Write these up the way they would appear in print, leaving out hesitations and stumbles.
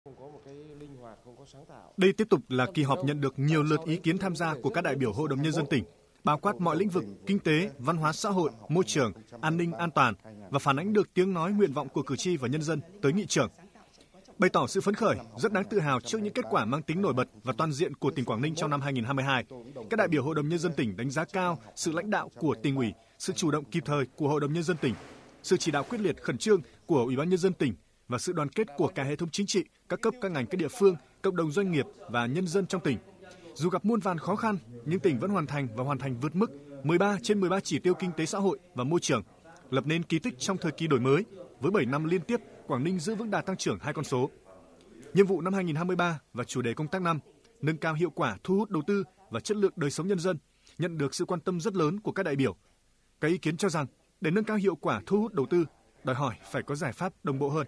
Đây tiếp tục là kỳ họp nhận được nhiều lượt ý kiến tham gia của các đại biểu Hội đồng Nhân dân tỉnh, bao quát mọi lĩnh vực kinh tế, văn hóa xã hội, môi trường, an ninh an toàn và phản ánh được tiếng nói nguyện vọng của cử tri và nhân dân tới nghị trường. Bày tỏ sự phấn khởi, rất đáng tự hào trước những kết quả mang tính nổi bật và toàn diện của tỉnh Quảng Ninh trong năm 2022. Các đại biểu Hội đồng Nhân dân tỉnh đánh giá cao sự lãnh đạo của Tỉnh ủy, sự chủ động kịp thời của Hội đồng Nhân dân tỉnh, sự chỉ đạo quyết liệt khẩn trương của Ủy ban Nhân dân tỉnh và sự đoàn kết của cả hệ thống chính trị, các cấp các ngành các địa phương, cộng đồng doanh nghiệp và nhân dân trong tỉnh. Dù gặp muôn vàn khó khăn, nhưng tỉnh vẫn hoàn thành vượt mức 13 trên 13 chỉ tiêu kinh tế xã hội và môi trường, lập nên kỳ tích trong thời kỳ đổi mới. Với 7 năm liên tiếp, Quảng Ninh giữ vững đà tăng trưởng 2 con số. Nhiệm vụ năm 2023 và chủ đề công tác năm, nâng cao hiệu quả thu hút đầu tư và chất lượng đời sống nhân dân, nhận được sự quan tâm rất lớn của các đại biểu. Các ý kiến cho rằng, để nâng cao hiệu quả thu hút đầu tư, đòi hỏi phải có giải pháp đồng bộ hơn.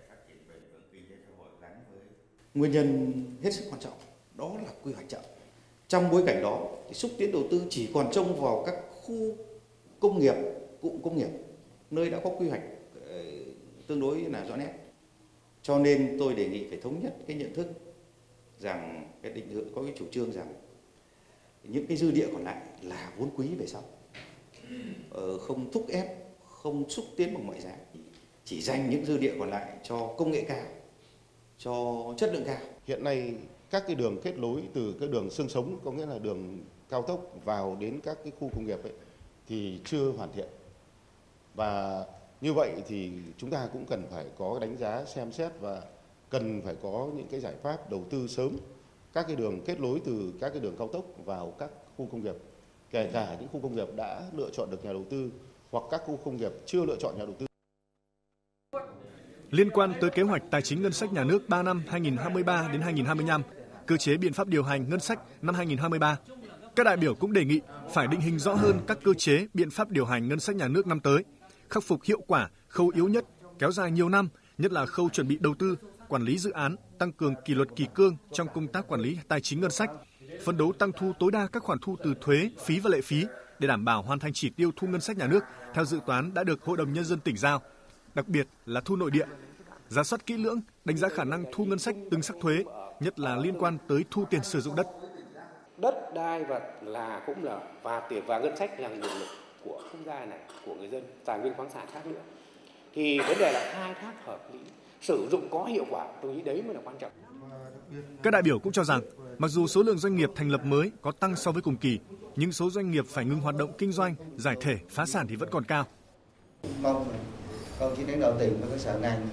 Nguyên nhân hết sức quan trọng đó là quy hoạch chậm. Trong bối cảnh đó, thì xúc tiến đầu tư chỉ còn trông vào các khu công nghiệp, cụm công nghiệp, nơi đã có quy hoạch tương đối là rõ nét. Cho nên tôi đề nghị phải thống nhất cái nhận thức rằng cái định hướng có cái chủ trương rằng những cái dư địa còn lại là vốn quý về sau, không thúc ép, không xúc tiến bằng mọi giá, chỉ dành những dư địa còn lại cho công nghệ cao, cho chất lượng cao. Hiện nay các cái đường kết nối từ cái đường xương sống, có nghĩa là đường cao tốc vào đến các cái khu công nghiệp ấy, thì chưa hoàn thiện. Và như vậy thì chúng ta cũng cần phải có đánh giá, xem xét và cần phải có những cái giải pháp đầu tư sớm các cái đường kết nối từ các cái đường cao tốc vào các khu công nghiệp, kể cả những khu công nghiệp đã lựa chọn được nhà đầu tư hoặc các khu công nghiệp chưa lựa chọn nhà đầu tư. Liên quan tới kế hoạch tài chính ngân sách nhà nước 3 năm 2023 đến 2025, cơ chế biện pháp điều hành ngân sách năm 2023, các đại biểu cũng đề nghị phải định hình rõ hơn các cơ chế biện pháp điều hành ngân sách nhà nước năm tới, khắc phục hiệu quả khâu yếu nhất kéo dài nhiều năm, nhất là khâu chuẩn bị đầu tư, quản lý dự án, tăng cường kỷ luật kỷ cương trong công tác quản lý tài chính ngân sách, phấn đấu tăng thu tối đa các khoản thu từ thuế, phí và lệ phí để đảm bảo hoàn thành chỉ tiêu thu ngân sách nhà nước theo dự toán đã được Hội đồng Nhân dân tỉnh giao, đặc biệt là thu nội địa, rà soát kỹ lưỡng, đánh giá khả năng thu ngân sách từng sắc thuế, nhất là liên quan tới thu tiền sử dụng đất. Đất đai và tiền và ngân sách là nguồn lực của quốc gia này, của người dân, tài nguyên khoáng sản khác nữa. Thì vấn đề là khai thác hợp lý, sử dụng có hiệu quả, tôi nghĩ đấy mới là quan trọng. Các đại biểu cũng cho rằng, mặc dù số lượng doanh nghiệp thành lập mới có tăng so với cùng kỳ, nhưng số doanh nghiệp phải ngừng hoạt động kinh doanh, giải thể, phá sản thì vẫn còn cao. Mong công chí lãnh đạo tỉnh và các sở ngành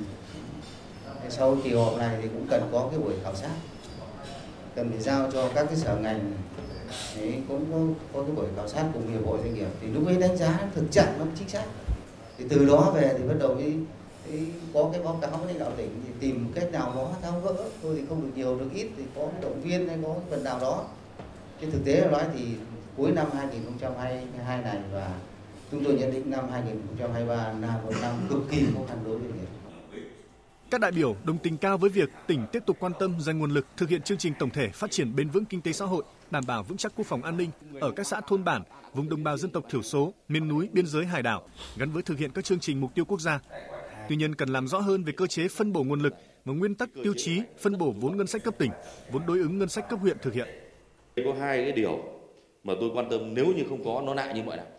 sau kỳ họp này thì cũng cần có cái buổi khảo sát, cần phải giao cho các cái sở ngành cũng có cái buổi khảo sát cùng hiệp hội doanh nghiệp thì lúc ấy đánh giá thực trạng nó chính xác, thì từ đó về thì bắt đầu có cái báo cáo với lãnh đạo tỉnh thì tìm cách nào đó tháo gỡ, thôi thì không được nhiều được ít thì có cái động viên hay có cái phần nào đó. Trên thực tế là nói thì cuối năm 2022 này và chúng tôi nhận định năm 2023 là một năm cực kỳ khó khăn đối với doanh nghiệp. Các đại biểu đồng tình cao với việc tỉnh tiếp tục quan tâm dành nguồn lực thực hiện chương trình tổng thể phát triển bền vững kinh tế xã hội, đảm bảo vững chắc quốc phòng an ninh ở các xã thôn bản, vùng đồng bào dân tộc thiểu số, miền núi, biên giới, hải đảo, gắn với thực hiện các chương trình mục tiêu quốc gia. Tuy nhiên cần làm rõ hơn về cơ chế phân bổ nguồn lực và nguyên tắc tiêu chí phân bổ vốn ngân sách cấp tỉnh, vốn đối ứng ngân sách cấp huyện thực hiện. Có hai cái điều mà tôi quan tâm, nếu như không có nó lại như mọi năm.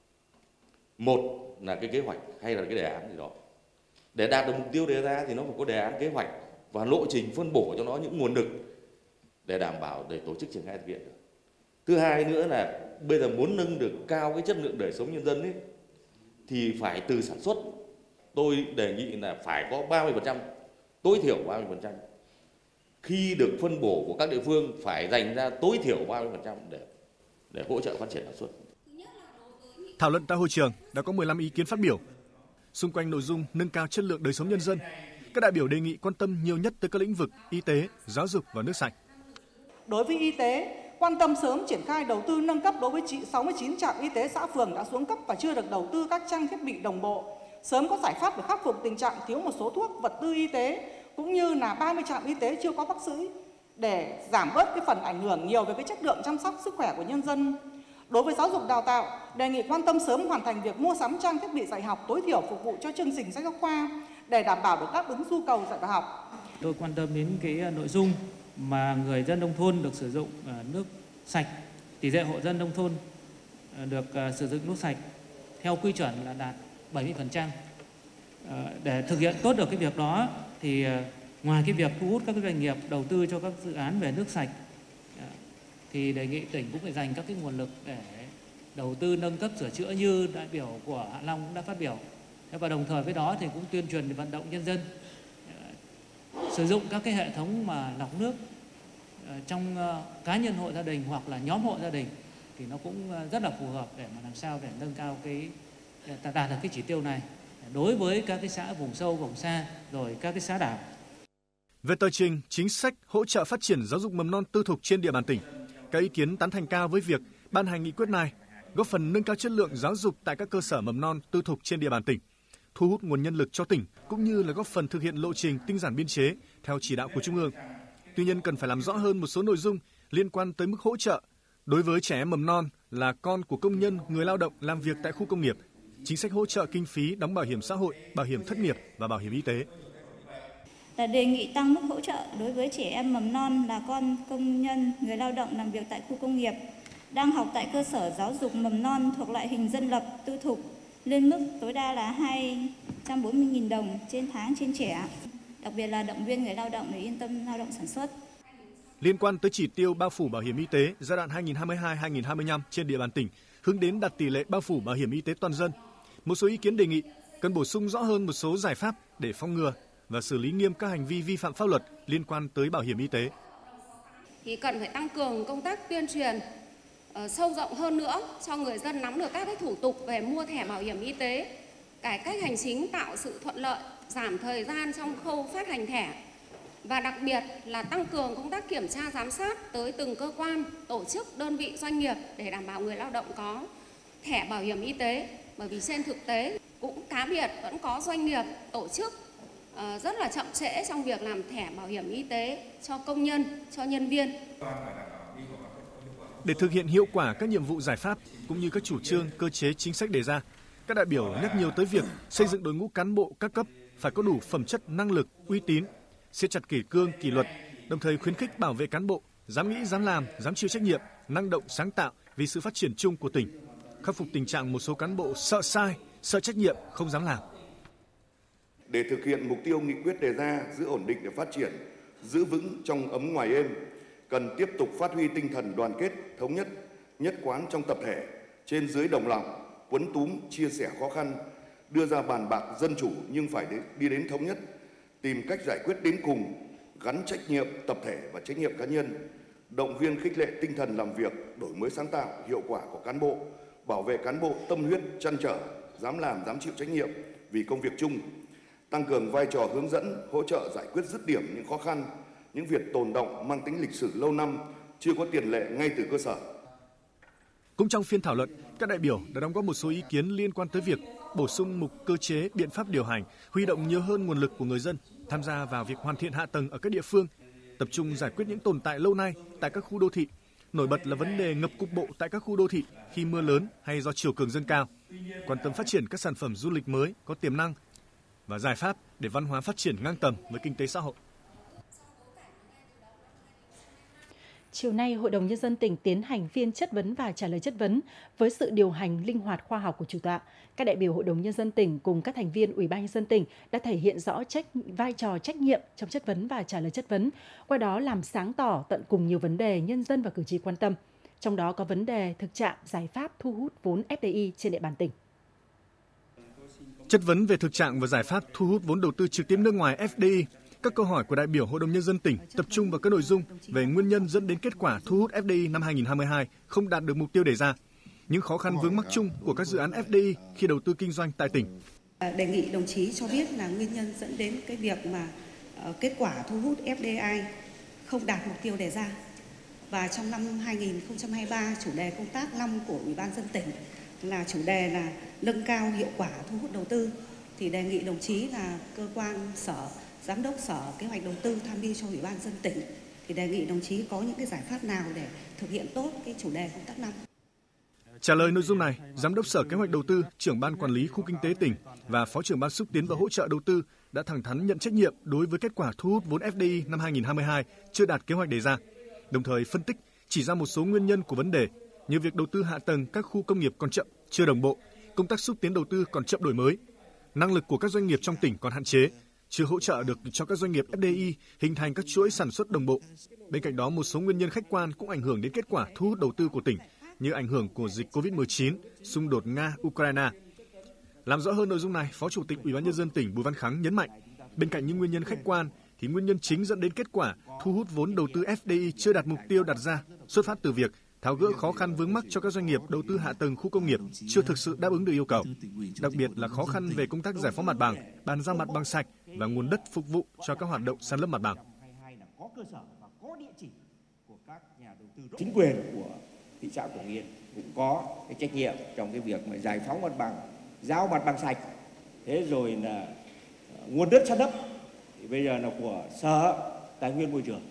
Một là cái kế hoạch hay là cái đề án gì đó. Để đạt được mục tiêu đề ra thì nó phải có đề án, kế hoạch và lộ trình phân bổ cho nó những nguồn lực để đảm bảo để tổ chức triển khai thực hiện được. Thứ hai nữa là bây giờ muốn nâng được cao cái chất lượng đời sống nhân dân ấy thì phải từ sản xuất. Tôi đề nghị là phải có 30%, tối thiểu 30%. Khi được phân bổ của các địa phương phải dành ra tối thiểu 30% để hỗ trợ phát triển sản xuất. Thảo luận tại hội trường đã có 15 ý kiến phát biểu. Xung quanh nội dung nâng cao chất lượng đời sống nhân dân, các đại biểu đề nghị quan tâm nhiều nhất tới các lĩnh vực y tế, giáo dục và nước sạch. Đối với y tế, quan tâm sớm triển khai đầu tư nâng cấp đối với 69 trạm y tế xã phường đã xuống cấp và chưa được đầu tư các trang thiết bị đồng bộ. Sớm có giải pháp để khắc phục tình trạng thiếu một số thuốc, vật tư y tế, cũng như là 30 trạm y tế chưa có bác sĩ để giảm bớt cái phần ảnh hưởng nhiều về cái chất lượng chăm sóc sức khỏe của nhân dân. Đối với giáo dục đào tạo, đề nghị quan tâm sớm hoàn thành việc mua sắm trang thiết bị dạy học tối thiểu phục vụ cho chương trình sách giáo khoa, để đảm bảo được đáp ứng nhu cầu dạy và học. Tôi quan tâm đến cái nội dung mà người dân nông thôn được sử dụng nước sạch, tỷ lệ hộ dân nông thôn được sử dụng nước sạch theo quy chuẩn là đạt 70%. Để thực hiện tốt được cái việc đó thì ngoài cái việc thu hút các doanh nghiệp đầu tư cho các dự án về nước sạch thì đề nghị tỉnh cũng phải dành các cái nguồn lực để đầu tư nâng cấp sửa chữa như đại biểu của Hạ Long cũng đã phát biểu. Và đồng thời với đó thì cũng tuyên truyền vận động nhân dân sử dụng các cái hệ thống mà lọc nước trong cá nhân hộ gia đình hoặc là nhóm hộ gia đình thì nó cũng rất là phù hợp để mà làm sao để nâng cao cái đạt được cái chỉ tiêu này đối với các cái xã vùng sâu vùng xa rồi các cái xã đảo. Về tờ trình chính sách hỗ trợ phát triển giáo dục mầm non tư thục trên địa bàn tỉnh, các ý kiến tán thành cao với việc ban hành nghị quyết này, góp phần nâng cao chất lượng giáo dục tại các cơ sở mầm non tư thục trên địa bàn tỉnh, thu hút nguồn nhân lực cho tỉnh cũng như là góp phần thực hiện lộ trình tinh giản biên chế theo chỉ đạo của Trung ương. Tuy nhiên cần phải làm rõ hơn một số nội dung liên quan tới mức hỗ trợ đối với trẻ em mầm non là con của công nhân, người lao động làm việc tại khu công nghiệp, chính sách hỗ trợ kinh phí đóng bảo hiểm xã hội, bảo hiểm thất nghiệp và bảo hiểm y tế. Là đề nghị tăng mức hỗ trợ đối với trẻ em mầm non là con công nhân, người lao động làm việc tại khu công nghiệp, đang học tại cơ sở giáo dục mầm non thuộc loại hình dân lập tư thục lên mức tối đa là 240.000 đồng trên tháng trên trẻ, đặc biệt là động viên người lao động để yên tâm lao động sản xuất. Liên quan tới chỉ tiêu bao phủ bảo hiểm y tế giai đoạn 2022-2025 trên địa bàn tỉnh, hướng đến đạt tỷ lệ bao phủ bảo hiểm y tế toàn dân, một số ý kiến đề nghị cần bổ sung rõ hơn một số giải pháp để phòng ngừa và xử lý nghiêm các hành vi vi phạm pháp luật liên quan tới bảo hiểm y tế. Thì cần phải tăng cường công tác tuyên truyền sâu rộng hơn nữa cho người dân nắm được các cái thủ tục về mua thẻ bảo hiểm y tế, cải cách hành chính tạo sự thuận lợi, giảm thời gian trong khâu phát hành thẻ và đặc biệt là tăng cường công tác kiểm tra giám sát tới từng cơ quan, tổ chức, đơn vị, doanh nghiệp để đảm bảo người lao động có thẻ bảo hiểm y tế. Bởi vì trên thực tế cũng cá biệt vẫn có doanh nghiệp, tổ chức rất là chậm trễ trong việc làm thẻ bảo hiểm y tế cho công nhân, cho nhân viên. Để thực hiện hiệu quả các nhiệm vụ giải pháp cũng như các chủ trương, cơ chế chính sách đề ra, các đại biểu nhắc nhiều tới việc xây dựng đội ngũ cán bộ các cấp phải có đủ phẩm chất, năng lực, uy tín, siết chặt kỷ cương, kỷ luật, đồng thời khuyến khích bảo vệ cán bộ dám nghĩ, dám làm, dám chịu trách nhiệm, năng động, sáng tạo vì sự phát triển chung của tỉnh, khắc phục tình trạng một số cán bộ sợ sai, sợ trách nhiệm, không dám làm. Để thực hiện mục tiêu nghị quyết đề ra giữ ổn định để phát triển, giữ vững trong ấm ngoài êm, cần tiếp tục phát huy tinh thần đoàn kết, thống nhất, nhất quán trong tập thể, trên dưới đồng lòng, quấn túm, chia sẻ khó khăn, đưa ra bàn bạc dân chủ nhưng phải đi đến thống nhất, tìm cách giải quyết đến cùng, gắn trách nhiệm tập thể và trách nhiệm cá nhân, động viên khích lệ tinh thần làm việc, đổi mới sáng tạo, hiệu quả của cán bộ, bảo vệ cán bộ tâm huyết, trăn trở, dám làm, dám chịu trách nhiệm vì công việc chung, tăng cường vai trò hướng dẫn, hỗ trợ giải quyết dứt điểm những khó khăn, những việc tồn đọng mang tính lịch sử lâu năm, chưa có tiền lệ ngay từ cơ sở. Cũng trong phiên thảo luận, các đại biểu đã đóng góp một số ý kiến liên quan tới việc bổ sung mục cơ chế, biện pháp điều hành, huy động nhiều hơn nguồn lực của người dân tham gia vào việc hoàn thiện hạ tầng ở các địa phương, tập trung giải quyết những tồn tại lâu nay tại các khu đô thị. Nổi bật là vấn đề ngập cục bộ tại các khu đô thị khi mưa lớn hay do chiều cường dâng cao. Quan tâm phát triển các sản phẩm du lịch mới có tiềm năng và giải pháp để văn hóa phát triển ngang tầm với kinh tế xã hội. Chiều nay, Hội đồng Nhân dân tỉnh tiến hành phiên chất vấn và trả lời chất vấn với sự điều hành linh hoạt khoa học của chủ tọa. Các đại biểu Hội đồng Nhân dân tỉnh cùng các thành viên Ủy ban Nhân dân tỉnh đã thể hiện rõ vai trò trách nhiệm trong chất vấn và trả lời chất vấn, qua đó làm sáng tỏ tận cùng nhiều vấn đề nhân dân và cử tri quan tâm. Trong đó có vấn đề thực trạng giải pháp thu hút vốn FDI trên địa bàn tỉnh. Chất vấn về thực trạng và giải pháp thu hút vốn đầu tư trực tiếp nước ngoài FDI. Các câu hỏi của đại biểu Hội đồng Nhân dân tỉnh tập trung vào các nội dung về nguyên nhân dẫn đến kết quả thu hút FDI năm 2022 không đạt được mục tiêu đề ra, những khó khăn vướng mắc chung của các dự án FDI khi đầu tư kinh doanh tại tỉnh. Đề nghị đồng chí cho biết là nguyên nhân dẫn đến cái việc mà kết quả thu hút FDI không đạt mục tiêu đề ra. Và trong năm 2023, chủ đề công tác năm của Ủy ban nhân dân tỉnh là chủ đề là nâng cao hiệu quả thu hút đầu tư. Thì đề nghị đồng chí là cơ quan sở, giám đốc sở kế hoạch đầu tư tham mưu cho Ủy ban nhân dân tỉnh thì đề nghị đồng chí có những cái giải pháp nào để thực hiện tốt cái chủ đề công tác năm. Trả lời nội dung này, Giám đốc Sở Kế hoạch Đầu tư, trưởng Ban Quản lý Khu Kinh tế tỉnh và Phó trưởng Ban Xúc tiến và Hỗ trợ Đầu tư đã thẳng thắn nhận trách nhiệm đối với kết quả thu hút vốn FDI năm 2022 chưa đạt kế hoạch đề ra, đồng thời phân tích chỉ ra một số nguyên nhân của vấn đề như việc đầu tư hạ tầng các khu công nghiệp còn chậm, chưa đồng bộ, công tác xúc tiến đầu tư còn chậm đổi mới, năng lực của các doanh nghiệp trong tỉnh còn hạn chế, chưa hỗ trợ được cho các doanh nghiệp FDI hình thành các chuỗi sản xuất đồng bộ. Bên cạnh đó, một số nguyên nhân khách quan cũng ảnh hưởng đến kết quả thu hút đầu tư của tỉnh, như ảnh hưởng của dịch COVID-19, xung đột Nga-Ukraine. Làm rõ hơn nội dung này, Phó Chủ tịch Ủy ban Nhân dân tỉnh Bùi Văn Khắng nhấn mạnh, bên cạnh những nguyên nhân khách quan, thì nguyên nhân chính dẫn đến kết quả thu hút vốn đầu tư FDI chưa đạt mục tiêu đặt ra, xuất phát từ việc tháo gỡ khó khăn vướng mắc cho các doanh nghiệp đầu tư hạ tầng khu công nghiệp chưa thực sự đáp ứng được yêu cầu, đặc biệt là khó khăn về công tác giải phóng mặt bằng, bàn giao mặt bằng sạch và nguồn đất phục vụ cho các hoạt động san lấp mặt bằng. Chính quyền của thị xã Quảng Yên cũng có cái trách nhiệm trong cái việc mà giải phóng mặt bằng, giao mặt bằng sạch, thế rồi là nguồn đất san lấp thì bây giờ là của Sở Tài nguyên Môi trường,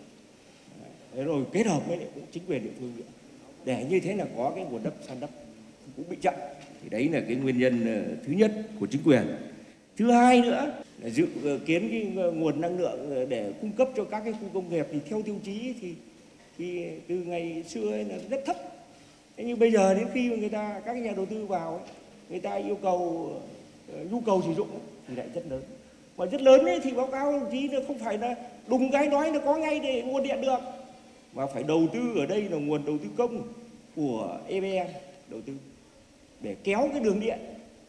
thế rồi kết hợp với cũng chính quyền địa phương nữa, để như thế là có cái nguồn đất san lấp cũng bị chậm. Thì đấy là cái nguyên nhân thứ nhất của chính quyền. Thứ hai nữa là dự kiến cái nguồn năng lượng để cung cấp cho các cái khu công nghiệp thì theo tiêu chí thì từ ngày xưa ấy là rất thấp. Thế nhưng bây giờ đến khi mà các cái nhà đầu tư vào ấy, người ta yêu cầu nhu cầu sử dụng ấy, thì lại rất lớn. Mà rất lớn ấy thì báo cáo đồng chí là không phải là đùng cái nói nó có ngay để nguồn điện được, mà phải đầu tư ở đây là nguồn đầu tư công của EVN đầu tư để kéo cái đường điện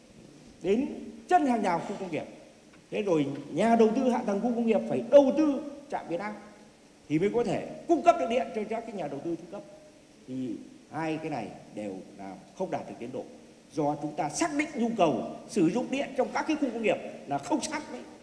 đến chân hàng rào khu công nghiệp. Thế rồi nhà đầu tư hạ tầng khu công nghiệp phải đầu tư trạm biến áp thì mới có thể cung cấp được điện cho các cái nhà đầu tư thứ cấp. Thì hai cái này đều là không đạt được tiến độ do chúng ta xác định nhu cầu sử dụng điện trong các cái khu công nghiệp là không sát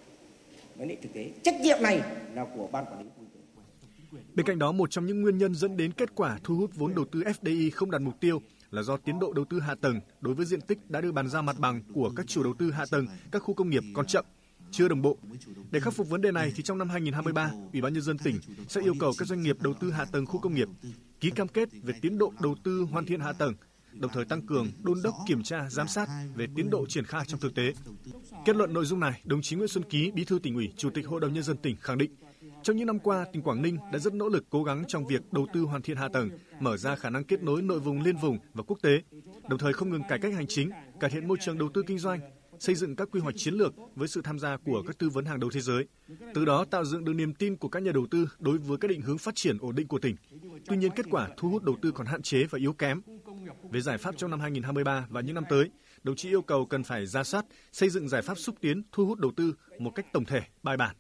với thực tế. Trách nhiệm này là của Ban Quản lý Khu kinh tế. Bên cạnh đó, một trong những nguyên nhân dẫn đến kết quả thu hút vốn đầu tư FDI không đạt mục tiêu là do tiến độ đầu tư hạ tầng đối với diện tích đã được bàn giao mặt bằng của các chủ đầu tư hạ tầng các khu công nghiệp còn chậm, chưa đồng bộ. Để khắc phục vấn đề này thì trong năm 2023, Ủy ban Nhân dân tỉnh sẽ yêu cầu các doanh nghiệp đầu tư hạ tầng khu công nghiệp ký cam kết về tiến độ đầu tư hoàn thiện hạ tầng, đồng thời tăng cường đôn đốc kiểm tra giám sát về tiến độ triển khai trong thực tế. Kết luận nội dung này, đồng chí Nguyễn Xuân Ký, Bí thư Tỉnh ủy, Chủ tịch Hội đồng Nhân dân tỉnh khẳng định, trong những năm qua, tỉnh Quảng Ninh đã rất nỗ lực cố gắng trong việc đầu tư hoàn thiện hạ tầng, mở ra khả năng kết nối nội vùng, liên vùng và quốc tế, đồng thời không ngừng cải cách hành chính, cải thiện môi trường đầu tư kinh doanh, xây dựng các quy hoạch chiến lược với sự tham gia của các tư vấn hàng đầu thế giới, từ đó tạo dựng được niềm tin của các nhà đầu tư đối với các định hướng phát triển ổn định của tỉnh. Tuy nhiên, kết quả thu hút đầu tư còn hạn chế và yếu kém. Về giải pháp trong năm 2023 và những năm tới, đồng chí yêu cầu cần phải rà soát, xây dựng giải pháp xúc tiến thu hút đầu tư một cách tổng thể, bài bản.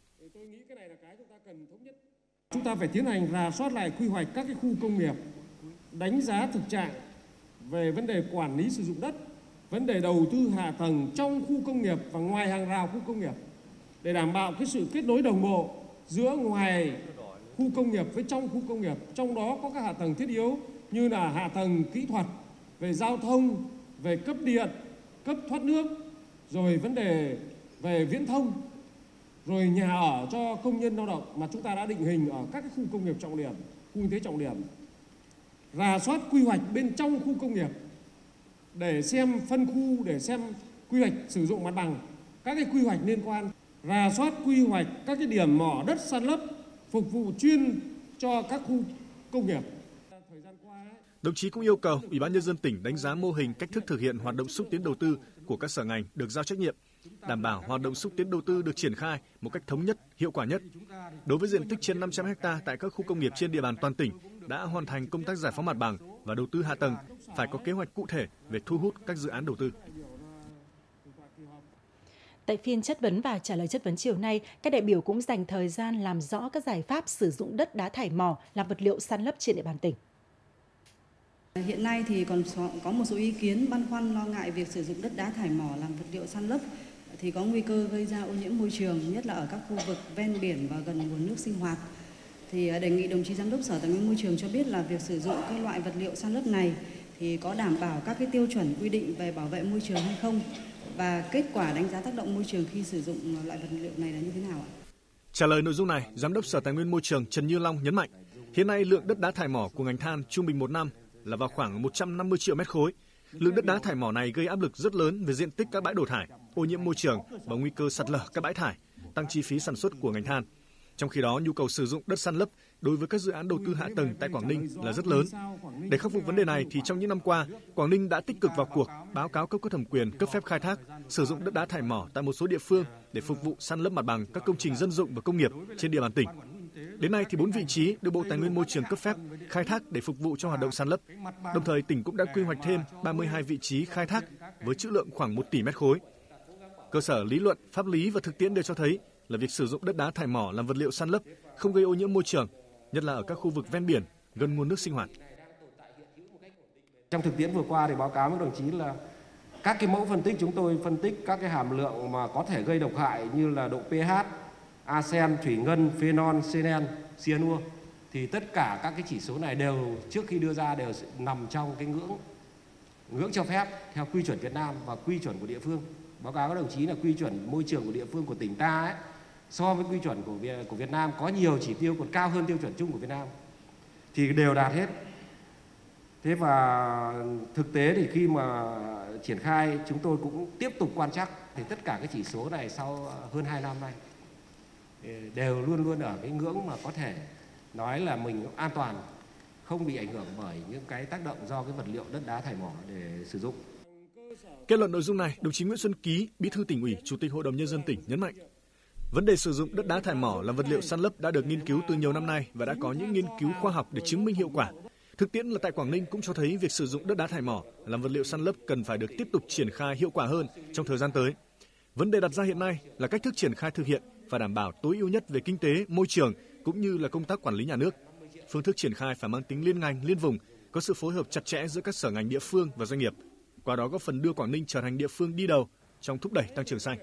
Chúng ta phải tiến hành rà soát lại quy hoạch các cái khu công nghiệp, đánh giá thực trạng về vấn đề quản lý sử dụng đất, vấn đề đầu tư hạ tầng trong khu công nghiệp và ngoài hàng rào khu công nghiệp để đảm bảo cái sự kết nối đồng bộ giữa ngoài khu công nghiệp với trong khu công nghiệp, trong đó có các hạ tầng thiết yếu như là hạ tầng kỹ thuật về giao thông, về cấp điện, cấp thoát nước, rồi vấn đề về viễn thông, rồi nhà ở cho công nhân lao động mà chúng ta đã định hình ở các cái khu công nghiệp trọng điểm, khu kinh tế trọng điểm. Rà soát quy hoạch bên trong khu công nghiệp để xem phân khu, để xem quy hoạch sử dụng mặt bằng, các cái quy hoạch liên quan, rà soát quy hoạch các cái điểm mỏ đất san lấp phục vụ chuyên cho các khu công nghiệp. Đồng chí cũng yêu cầu Ủy ban Nhân dân tỉnh đánh giá mô hình cách thức thực hiện hoạt động xúc tiến đầu tư của các sở ngành được giao trách nhiệm, đảm bảo hoạt động xúc tiến đầu tư được triển khai một cách thống nhất, hiệu quả nhất. Đối với diện tích trên 500 ha tại các khu công nghiệp trên địa bàn toàn tỉnh đã hoàn thành công tác giải phóng mặt bằng và đầu tư hạ tầng, phải có kế hoạch cụ thể về thu hút các dự án đầu tư. Tại phiên chất vấn và trả lời chất vấn chiều nay, các đại biểu cũng dành thời gian làm rõ các giải pháp sử dụng đất đá thải mỏ làm vật liệu san lấp trên địa bàn tỉnh. Hiện nay thì còn có một số ý kiến băn khoăn lo ngại việc sử dụng đất đá thải mỏ làm vật liệu san lấp thì có nguy cơ gây ra ô nhiễm môi trường, nhất là ở các khu vực ven biển và gần nguồn nước sinh hoạt. Thì đề nghị đồng chí Giám đốc Sở Tài nguyên Môi trường cho biết là việc sử dụng các loại vật liệu san lấp này thì có đảm bảo các cái tiêu chuẩn quy định về bảo vệ môi trường hay không, và kết quả đánh giá tác động môi trường khi sử dụng loại vật liệu này là như thế nào ạ? Trả lời nội dung này, Giám đốc Sở Tài nguyên Môi trường Trần Như Long nhấn mạnh, hiện nay lượng đất đá thải mỏ của ngành than trung bình một năm là vào khoảng 150 triệu mét khối. Lượng đất đá thải mỏ này gây áp lực rất lớn về diện tích các bãi đổ thải, ô nhiễm môi trường và nguy cơ sạt lở các bãi thải, tăng chi phí sản xuất của ngành than. Trong khi đó, nhu cầu sử dụng đất san lấp đối với các dự án đầu tư hạ tầng tại Quảng Ninh là rất lớn. Để khắc phục vấn đề này thì trong những năm qua, Quảng Ninh đã tích cực vào cuộc, báo cáo cấp có thẩm quyền cấp phép khai thác, sử dụng đất đá thải mỏ tại một số địa phương để phục vụ san lấp mặt bằng các công trình dân dụng và công nghiệp trên địa bàn tỉnh. Đến nay thì 4 vị trí được Bộ Tài nguyên Môi trường cấp phép khai thác để phục vụ cho hoạt động san lấp. Đồng thời tỉnh cũng đã quy hoạch thêm 32 vị trí khai thác với trữ lượng khoảng 1 tỷ mét khối. Cơ sở lý luận, pháp lý và thực tiễn đều cho thấy là việc sử dụng đất đá thải mỏ làm vật liệu san lấp không gây ô nhiễm môi trường, nhất là ở các khu vực ven biển gần nguồn nước sinh hoạt. Trong thực tiễn vừa qua thì báo cáo với đồng chí là các cái mẫu phân tích chúng tôi phân tích các cái hàm lượng mà có thể gây độc hại như là độ pH, arsen, thủy ngân, phenol, selen, cyanua thì tất cả các cái chỉ số này đều trước khi đưa ra đều nằm trong cái ngưỡng cho phép theo quy chuẩn Việt Nam và quy chuẩn của địa phương. Báo cáo các đồng chí là quy chuẩn môi trường của địa phương của tỉnh ta ấy, so với quy chuẩn của Việt Nam có nhiều chỉ tiêu còn cao hơn tiêu chuẩn chung của Việt Nam thì đều đạt hết. Thế và thực tế thì khi mà triển khai chúng tôi cũng tiếp tục quan trắc thì tất cả các chỉ số này sau hơn 2 năm nay đều luôn luôn ở cái ngưỡng mà có thể nói là mình an toàn, không bị ảnh hưởng bởi những cái tác động do cái vật liệu đất đá thải mỏ để sử dụng. Kết luận nội dung này, đồng chí Nguyễn Xuân Ký, Bí thư Tỉnh ủy, Chủ tịch Hội đồng Nhân dân tỉnh nhấn mạnh, vấn đề sử dụng đất đá thải mỏ làm vật liệu san lấp đã được nghiên cứu từ nhiều năm nay và đã có những nghiên cứu khoa học để chứng minh hiệu quả. Thực tiễn là tại Quảng Ninh cũng cho thấy việc sử dụng đất đá thải mỏ làm vật liệu san lấp cần phải được tiếp tục triển khai hiệu quả hơn trong thời gian tới. Vấn đề đặt ra hiện nay là cách thức triển khai thực hiện phải đảm bảo tối ưu nhất về kinh tế, môi trường cũng như là công tác quản lý nhà nước. Phương thức triển khai phải mang tính liên ngành, liên vùng, có sự phối hợp chặt chẽ giữa các sở ngành địa phương và doanh nghiệp. Qua đó góp phần đưa Quảng Ninh trở thành địa phương đi đầu trong thúc đẩy tăng trưởng xanh.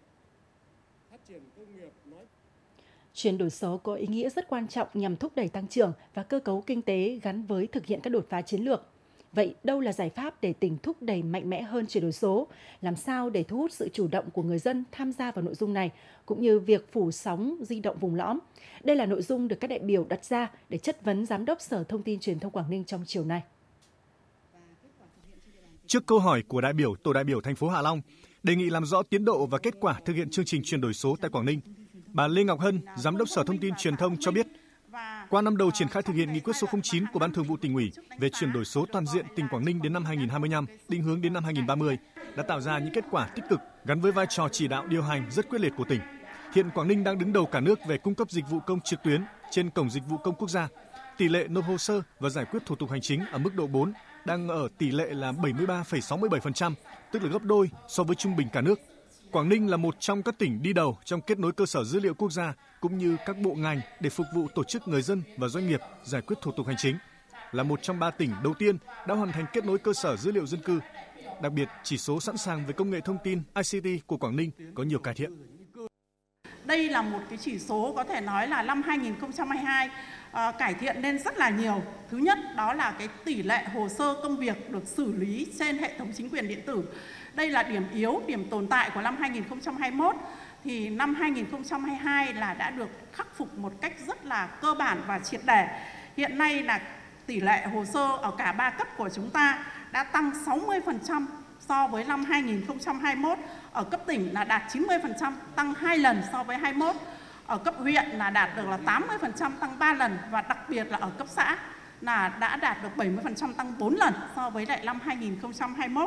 Chuyển đổi số có ý nghĩa rất quan trọng nhằm thúc đẩy tăng trưởng và cơ cấu kinh tế gắn với thực hiện các đột phá chiến lược. Vậy đâu là giải pháp để tỉnh thúc đẩy mạnh mẽ hơn chuyển đổi số? Làm sao để thu hút sự chủ động của người dân tham gia vào nội dung này, cũng như việc phủ sóng di động vùng lõm? Đây là nội dung được các đại biểu đặt ra để chất vấn Giám đốc Sở Thông tin Truyền thông Quảng Ninh trong chiều nay. Trước câu hỏi của đại biểu Tổ đại biểu thành phố Hạ Long, đề nghị làm rõ tiến độ và kết quả thực hiện chương trình chuyển đổi số tại Quảng Ninh, bà Lê Ngọc Hân, Giám đốc Sở Thông tin Truyền thông cho biết, qua năm đầu triển khai thực hiện nghị quyết số 09 của Ban Thường vụ Tỉnh ủy về chuyển đổi số toàn diện tỉnh Quảng Ninh đến năm 2025, định hướng đến năm 2030, đã tạo ra những kết quả tích cực gắn với vai trò chỉ đạo điều hành rất quyết liệt của tỉnh. Hiện Quảng Ninh đang đứng đầu cả nước về cung cấp dịch vụ công trực tuyến trên Cổng Dịch vụ Công Quốc gia. Tỷ lệ nộp hồ sơ và giải quyết thủ tục hành chính ở mức độ 4 đang ở tỷ lệ là 73,67%, tức là gấp đôi so với trung bình cả nước. Quảng Ninh là một trong các tỉnh đi đầu trong kết nối cơ sở dữ liệu quốc gia cũng như các bộ ngành để phục vụ tổ chức người dân và doanh nghiệp giải quyết thủ tục hành chính. Là một trong 3 tỉnh đầu tiên đã hoàn thành kết nối cơ sở dữ liệu dân cư. Đặc biệt, chỉ số sẵn sàng về công nghệ thông tin ICT của Quảng Ninh có nhiều cải thiện. Đây là một cái chỉ số có thể nói là năm 2022 cải thiện lên rất là nhiều. Thứ nhất đó là cái tỷ lệ hồ sơ công việc được xử lý trên hệ thống chính quyền điện tử. Đây là điểm yếu, điểm tồn tại của năm 2021. Thì năm 2022 là đã được khắc phục một cách rất là cơ bản và triệt để. Hiện nay là tỷ lệ hồ sơ ở cả 3 cấp của chúng ta đã tăng 60% so với năm 2021. Ở cấp tỉnh là đạt 90%, tăng 2 lần so với 21. Ở cấp huyện là đạt được là 80%, tăng 3 lần. Và đặc biệt là ở cấp xã là đã đạt được 70%, tăng 4 lần so với lại năm 2021.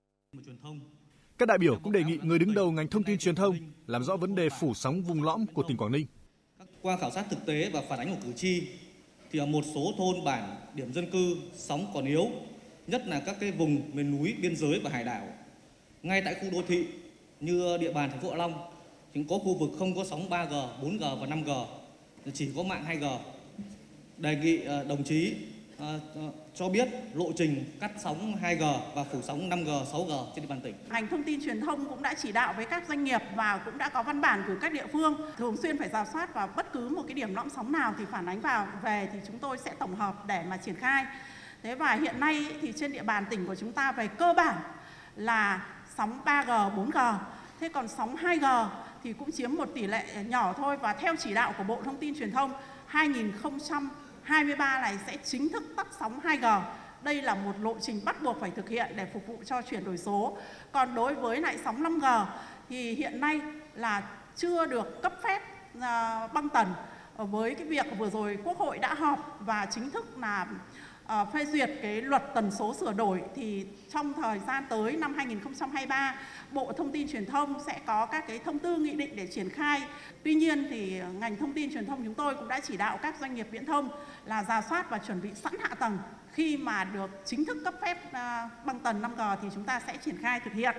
Các đại biểu cũng đề nghị người đứng đầu ngành thông tin truyền thông làm rõ vấn đề phủ sóng vùng lõm của tỉnh Quảng Ninh. Qua khảo sát thực tế và phản ánh của cử tri, thì ở một số thôn bản, điểm dân cư sóng còn yếu, nhất là các cái vùng miền núi, biên giới và hải đảo. Ngay tại khu đô thị như địa bàn thành phố Hạ Long, thì có khu vực không có sóng 3G, 4G và 5G, chỉ có mạng 2G. Đề nghị đồng chí cho biết lộ trình cắt sóng 2G và phủ sóng 5G, 6G trên địa bàn tỉnh. Ngành thông tin truyền thông cũng đã chỉ đạo với các doanh nghiệp và cũng đã có văn bản gửi các địa phương thường xuyên phải rà soát và bất cứ một cái điểm lõm sóng nào thì phản ánh về thì chúng tôi sẽ tổng hợp để mà triển khai. Thế và hiện nay thì trên địa bàn tỉnh của chúng ta về cơ bản là sóng 3G, 4G. Thế còn sóng 2G thì cũng chiếm một tỷ lệ nhỏ thôi, và theo chỉ đạo của Bộ Thông tin Truyền thông 2023 này sẽ chính thức tắt sóng 2G Đây là một lộ trình bắt buộc phải thực hiện để phục vụ cho chuyển đổi số. Còn đối với lại sóng 5G thì hiện nay là chưa được cấp phép băng tần. Với cái việc vừa rồi Quốc hội đã họp và chính thức là phê duyệt cái luật tần số sửa đổi, thì trong thời gian tới năm 2023, Bộ Thông tin Truyền thông sẽ có các cái thông tư nghị định để triển khai. Tuy nhiên thì ngành thông tin truyền thông chúng tôi cũng đã chỉ đạo các doanh nghiệp viễn thông là rà soát và chuẩn bị sẵn hạ tầng. Khi mà được chính thức cấp phép băng tần 5G thì chúng ta sẽ triển khai thực hiện.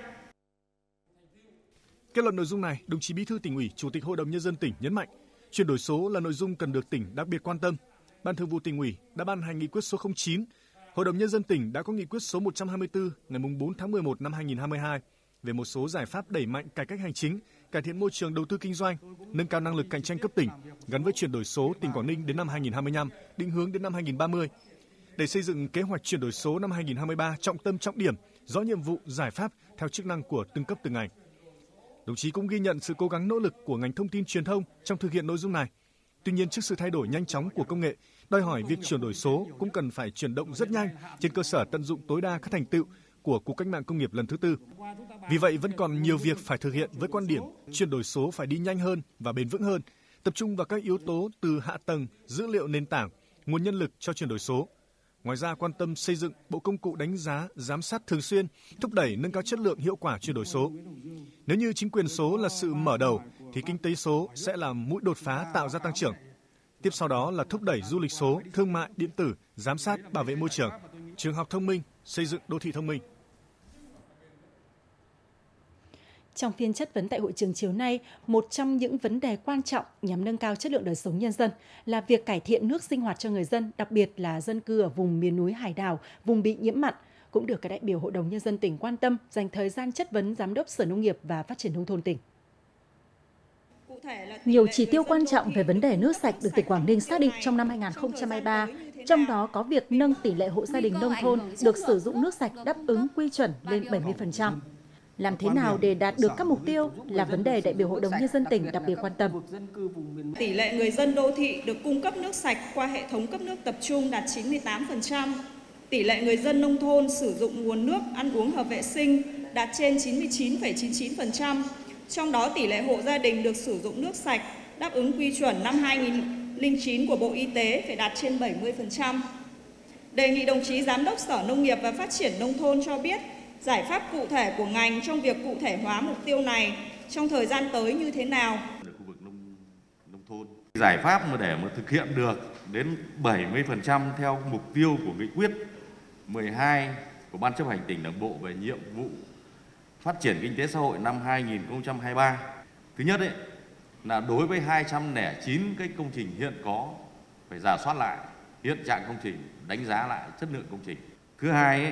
Kết luận nội dung này, đồng chí Bí thư Tỉnh ủy, Chủ tịch Hội đồng Nhân dân tỉnh nhấn mạnh, chuyển đổi số là nội dung cần được tỉnh đặc biệt quan tâm. Ban Thường vụ Tỉnh ủy đã ban hành nghị quyết số 09, Hội đồng Nhân dân tỉnh đã có nghị quyết số 124 ngày 4 tháng 11 năm 2022 về một số giải pháp đẩy mạnh cải cách hành chính, cải thiện môi trường đầu tư kinh doanh, nâng cao năng lực cạnh tranh cấp tỉnh gắn với chuyển đổi số tỉnh Quảng Ninh đến năm 2025, định hướng đến năm 2030. Để xây dựng kế hoạch chuyển đổi số năm 2023 trọng tâm trọng điểm, rõ nhiệm vụ, giải pháp theo chức năng của từng cấp từng ngành. Đồng chí cũng ghi nhận sự cố gắng nỗ lực của ngành thông tin truyền thông trong thực hiện nội dung này. Tuy nhiên, trước sự thay đổi nhanh chóng của công nghệ, đòi hỏi việc chuyển đổi số cũng cần phải chuyển động rất nhanh trên cơ sở tận dụng tối đa các thành tựu của cuộc cách mạng công nghiệp lần thứ tư. Vì vậy, vẫn còn nhiều việc phải thực hiện với quan điểm chuyển đổi số phải đi nhanh hơn và bền vững hơn, tập trung vào các yếu tố từ hạ tầng, dữ liệu nền tảng, nguồn nhân lực cho chuyển đổi số. Ngoài ra, quan tâm xây dựng bộ công cụ đánh giá, giám sát thường xuyên, thúc đẩy nâng cao chất lượng hiệu quả chuyển đổi số. Nếu như chính quyền số là sự mở đầu, thì kinh tế số sẽ là mũi đột phá tạo ra tăng trưởng. Tiếp sau đó là thúc đẩy du lịch số, thương mại, điện tử, giám sát, bảo vệ môi trường, trường học thông minh, xây dựng đô thị thông minh. Trong phiên chất vấn tại hội trường chiều nay, một trong những vấn đề quan trọng nhằm nâng cao chất lượng đời sống nhân dân là việc cải thiện nước sinh hoạt cho người dân, đặc biệt là dân cư ở vùng miền núi hải đảo, vùng bị nhiễm mặn, cũng được các đại biểu Hội đồng Nhân dân tỉnh quan tâm, dành thời gian chất vấn Giám đốc Sở Nông nghiệp và Phát triển Nông thôn tỉnh. Nhiều chỉ tiêu quan trọng về vấn đề nước sạch được tỉnh Quảng Ninh xác định trong năm 2023, trong đó có việc nâng tỷ lệ hộ gia đình nông thôn được sử dụng nước sạch đáp ứng quy chuẩn lên 70%. Làm thế nào để đạt được các mục tiêu là vấn đề đại biểu Hội đồng Nhân dân tỉnh đặc biệt quan tâm. Tỷ lệ người dân đô thị được cung cấp nước sạch qua hệ thống cấp nước tập trung đạt 98%. Tỷ lệ người dân nông thôn sử dụng nguồn nước ăn uống hợp vệ sinh đạt trên 99,99%. Trong đó tỷ lệ hộ gia đình được sử dụng nước sạch đáp ứng quy chuẩn năm 2009 của Bộ Y tế phải đạt trên 70%. Đề nghị đồng chí Giám đốc Sở Nông nghiệp và Phát triển Nông thôn cho biết giải pháp cụ thể của ngành trong việc cụ thể hóa mục tiêu này trong thời gian tới như thế nào. Khu vực nông thôn, giải pháp mà để mà thực hiện được đến 70% theo mục tiêu của nghị quyết 12 của Ban chấp hành tỉnh Đảng bộ về nhiệm vụ phát triển kinh tế xã hội năm 2023. Thứ nhất là đối với 209 cái công trình hiện có phải rà soát lại hiện trạng công trình, đánh giá lại chất lượng công trình. Thứ hai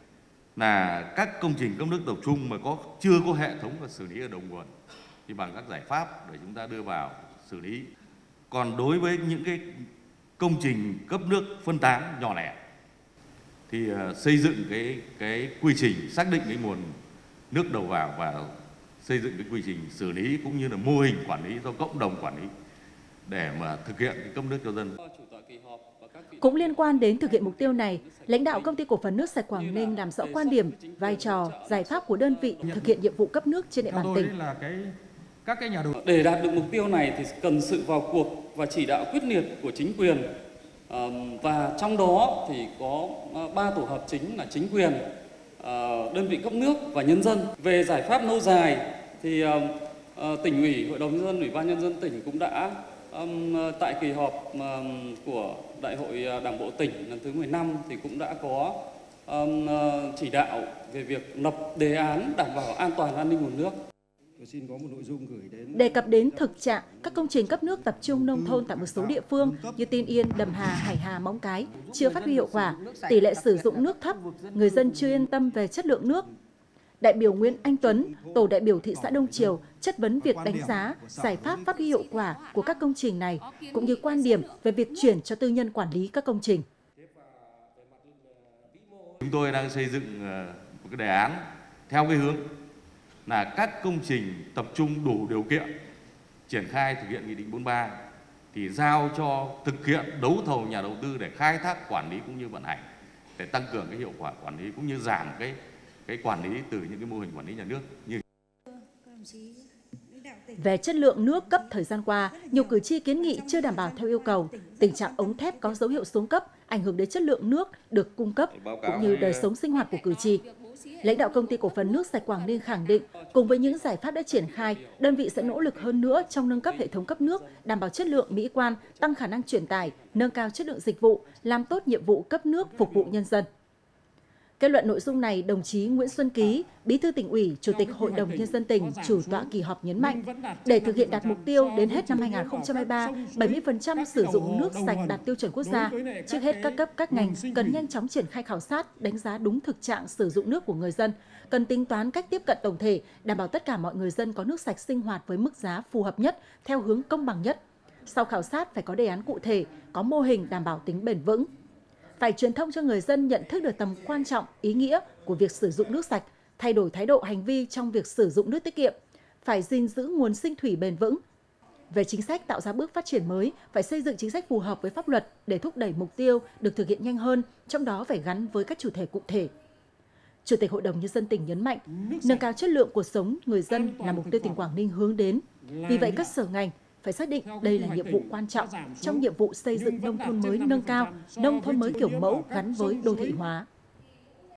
là các công trình cấp nước tập trung mà chưa có hệ thống và xử lý ở đầu nguồn thì bằng các giải pháp để chúng ta đưa vào xử lý. Còn đối với những cái công trình cấp nước phân tán nhỏ lẻ thì xây dựng cái quy trình xác định cái nguồn nước đầu vào và xây dựng cái quy trình xử lý cũng như là mô hình quản lý do cộng đồng quản lý để mà thực hiện cái cấp nước cho dân. Cũng liên quan đến thực hiện mục tiêu này, lãnh đạo Công ty Cổ phần Nước sạch Quảng Ninh làm rõ quan điểm, vai trò, giải pháp của đơn vị thực hiện nhiệm vụ cấp nước trên địa bàn tỉnh. Để đạt được mục tiêu này thì cần sự vào cuộc và chỉ đạo quyết liệt của chính quyền. Và trong đó thì có 3 tổ hợp chính là chính quyền, đơn vị cấp nước và nhân dân. Về giải pháp lâu dài thì tỉnh ủy, Hội đồng Nhân dân, Ủy ban Nhân dân tỉnh cũng đã tại kỳ họp của Đại hội Đảng bộ tỉnh lần thứ 15 thì cũng đã có chỉ đạo về việc lập đề án đảm bảo an toàn an ninh nguồn nước. Đề cập đến thực trạng các công trình cấp nước tập trung nông thôn tại một số địa phương như Tiên Yên, Đầm Hà, Hải Hà, Móng Cái chưa phát huy hiệu quả, tỷ lệ sử dụng nước thấp, người dân chưa yên tâm về chất lượng nước. Đại biểu Nguyễn Anh Tuấn, tổ đại biểu thị xã Đông Triều chất vấn việc đánh giá, giải pháp phát huy hiệu quả của các công trình này, cũng như quan điểm về việc chuyển cho tư nhân quản lý các công trình. Chúng tôi đang xây dựng một cái đề án theo cái hướng là các công trình tập trung đủ điều kiện triển khai thực hiện Nghị định 43 thì giao cho thực hiện đấu thầu nhà đầu tư để khai thác, quản lý cũng như vận hành. để tăng cường cái hiệu quả quản lý cũng như giảm cái quản lý từ những cái mô hình quản lý nhà nước như. Về chất lượng nước cấp thời gian qua, nhiều cử tri kiến nghị chưa đảm bảo theo yêu cầu, tình trạng ống thép có dấu hiệu xuống cấp, ảnh hưởng đến chất lượng nước được cung cấp cũng như đời sống sinh hoạt của cử tri. Lãnh đạo Công ty Cổ phần Nước sạch Quảng Ninh khẳng định, cùng với những giải pháp đã triển khai, đơn vị sẽ nỗ lực hơn nữa trong nâng cấp hệ thống cấp nước, đảm bảo chất lượng mỹ quan, tăng khả năng truyền tải, nâng cao chất lượng dịch vụ, làm tốt nhiệm vụ cấp nước phục vụ nhân dân. Kết luận nội dung này, đồng chí Nguyễn Xuân Ký, Bí thư Tỉnh ủy, Chủ tịch Hội đồng Nhân dân tỉnh, chủ tọa kỳ họp nhấn mạnh, để thực hiện đạt mục tiêu đến hết năm 2023, 70% sử dụng nước sạch đạt tiêu chuẩn quốc gia. Trước hết, các cấp, các ngành cần nhanh chóng triển khai khảo sát, đánh giá đúng thực trạng sử dụng nước của người dân, cần tính toán cách tiếp cận tổng thể, đảm bảo tất cả mọi người dân có nước sạch sinh hoạt với mức giá phù hợp nhất, theo hướng công bằng nhất. Sau khảo sát phải có đề án cụ thể, có mô hình đảm bảo tính bền vững. Phải truyền thông cho người dân nhận thức được tầm quan trọng, ý nghĩa của việc sử dụng nước sạch, thay đổi thái độ hành vi trong việc sử dụng nước tiết kiệm, phải gìn giữ nguồn sinh thủy bền vững. Về chính sách tạo ra bước phát triển mới, phải xây dựng chính sách phù hợp với pháp luật để thúc đẩy mục tiêu được thực hiện nhanh hơn, trong đó phải gắn với các chủ thể cụ thể. Chủ tịch Hội đồng Nhân dân tỉnh nhấn mạnh, nâng cao chất lượng cuộc sống người dân là mục tiêu tỉnh Quảng Ninh hướng đến. Vì vậy, các sở ngành phải xác định đây là nhiệm vụ quan trọng trong nhiệm vụ xây dựng nông thôn mới nâng cao, nông thôn mới kiểu mẫu gắn với đô thị hóa.